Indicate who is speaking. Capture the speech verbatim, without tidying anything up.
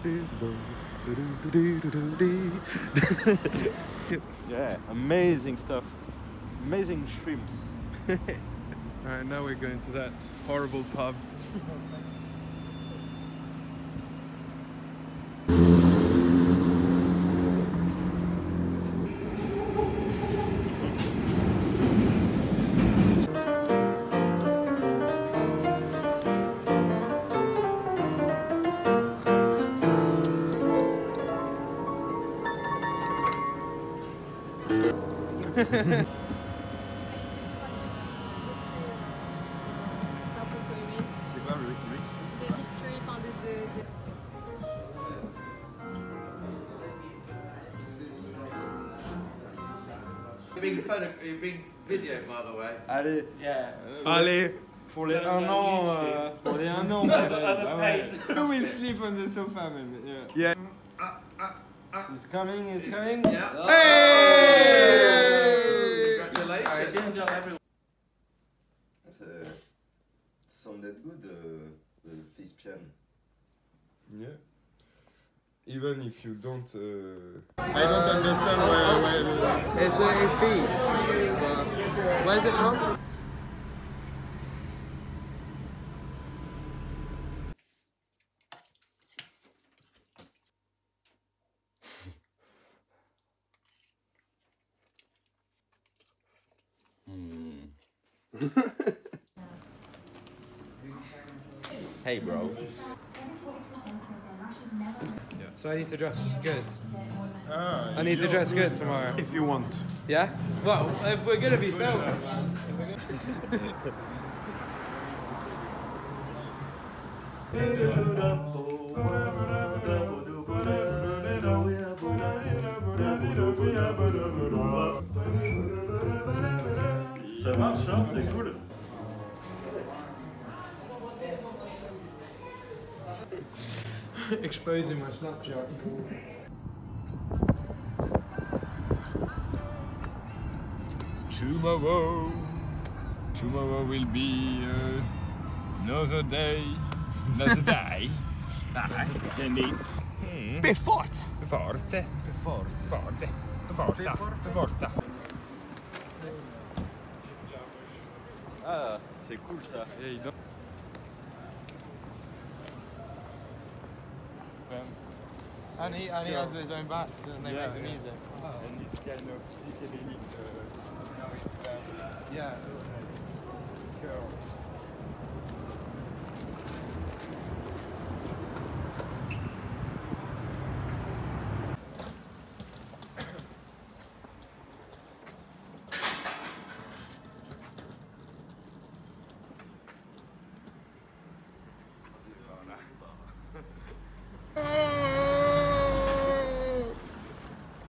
Speaker 1: Yeah, amazing stuff. Amazing shrimps.
Speaker 2: Alright, now we're going to that horrible pub.
Speaker 1: C'est quoi le mystery?
Speaker 3: C'est mystery, enfin de, de, de...
Speaker 4: You've been, photo, you've been videoed, by the way.
Speaker 1: Allez,
Speaker 5: Yeah.
Speaker 2: Allez!
Speaker 1: pour les un an, euh, pour les un an,
Speaker 5: I'm
Speaker 1: bah ouais.
Speaker 5: paid.
Speaker 1: You will sleep on the sofa, man. Yeah.
Speaker 2: Yeah.
Speaker 4: Uh, uh, uh.
Speaker 1: He's coming, he's coming.
Speaker 4: Yeah.
Speaker 2: Hey!
Speaker 4: Congratulations.
Speaker 6: It uh, sounded good, uh, the thespian.
Speaker 2: Yeah. Even if you don't... Uh... I don't understand where... where
Speaker 7: It's, uh, it's B. Where's it from?
Speaker 6: Hey, bro.
Speaker 7: So I need to dress good.
Speaker 2: Ah,
Speaker 7: I need to dress good tomorrow.
Speaker 2: if you want.
Speaker 7: Yeah? Well, if we're gonna be filmed.
Speaker 1: Ça marche, hein, c'est cool.
Speaker 7: Exposing my Snapchat.
Speaker 2: Tomorrow, tomorrow will be uh, another day, another day. Indeed. Befort. Forte. Befort. Forte. Forza. Forza.
Speaker 1: Ah, c'est cool ça.
Speaker 2: Yeah, you don't...
Speaker 7: And he, and he has his own back, doesn't he,
Speaker 1: Yeah,
Speaker 7: make the
Speaker 1: yeah.
Speaker 7: music?
Speaker 1: And it's kind of psychedelic. Uh,
Speaker 7: Yeah.
Speaker 1: girl.